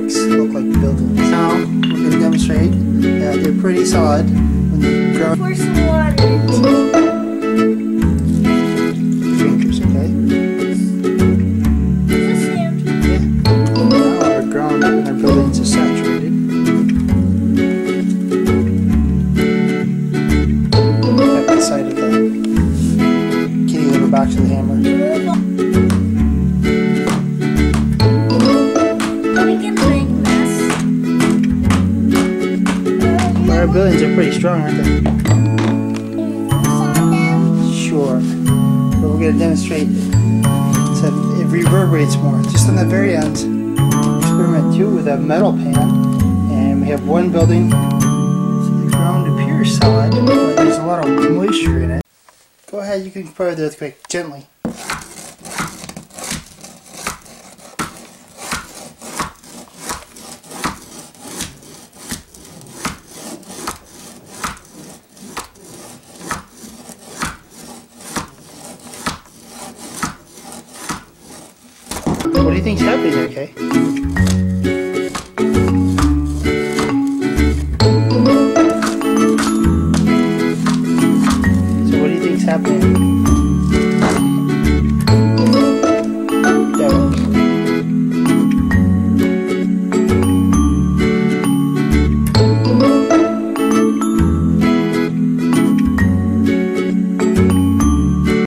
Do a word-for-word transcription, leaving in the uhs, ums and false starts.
earthquakes look like buildings. Now we're going to demonstrate that they're pretty solid when the ground. Pour some water into Fingers, okay? Is this sand? Yeah. Now our ground and our buildings are saturated. At the side of the kitty litter back to the hammer. Our buildings are pretty strong, aren't they? Sure. But we're going to demonstrate so it reverberates more. Just on the very end, experiment two with a metal pan. And we have one building, so the ground appears solid, but there's a lot of moisture in it. Go ahead, you can prepare the earthquake gently. What do you think's happening there, Kay?